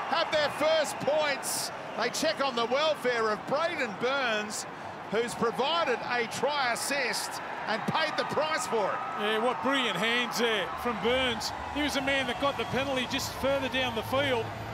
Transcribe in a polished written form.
have their first points. They check on the welfare of Braden Burns, who's provided a try assist and paid the price for it. Yeah, what brilliant hands there from Burns. He was the man that got the penalty just further down the field.